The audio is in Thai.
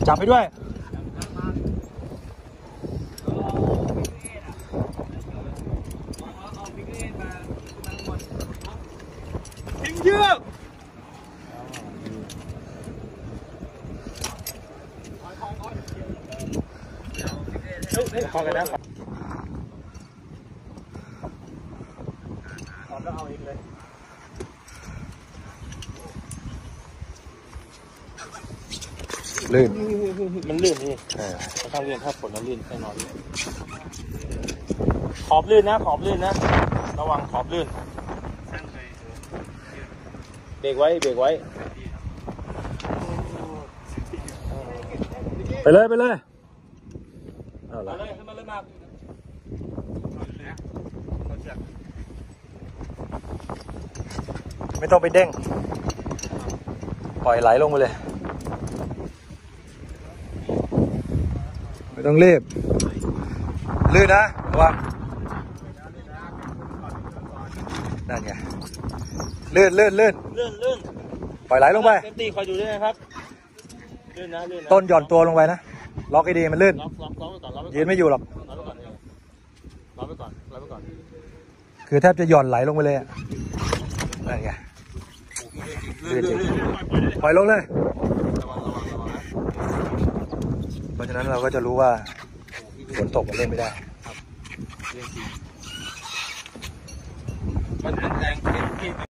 จับไปด้วยทิ้งเชือกพอกันนะก็เอาอีกเลยลื่นมันลื่นนี่มันต้องลื่นถ้าฝนมันลื่นแน่นอนขอบลื่นนะขอบลื่นนะระวังขอบลื่นเบรกไว้เบรกไว้ไปเลยไปเลยเอาละขึ้นมาเลยมากไม่ต้องไปเด้งปล่อยไหลลงไปเลยไม่ต้องรีบลื่นนะระวังนั่นไงลื่นปล่อยไหลลงไปเซฟตี้คอยดูด้วยนะครับลื่นนะต้นหย่อนตัวลงไปนะล็อกให้ดีมันลื่นยืนไม่อยู่หรอกล็อกไปก่อนคือแทบจะหย่อนไหลลงไปเลยนั่นไงปล่อยลงเลยเพราะฉะนั้นเราก็จะรู้ว่าฝนตกมันเล่นไม่ได้มันแรง